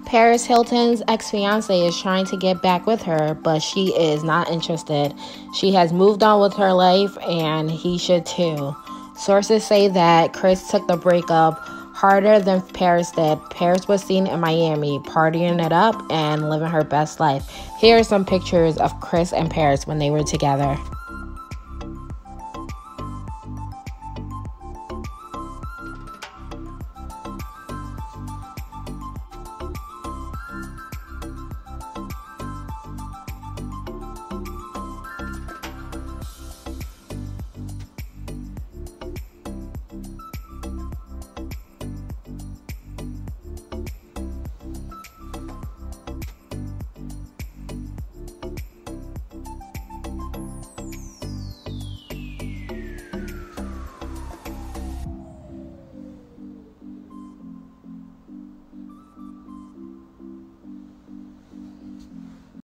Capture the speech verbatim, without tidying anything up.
Paris Hilton's ex-fiance is trying to get back with her, but she is not interested. She has moved on with her life, and he should too. Sources say that Chris took the breakup harder than Paris did. Paris was seen in Miami partying it up and living her best life. Here are some pictures of Chris and Paris when they were together.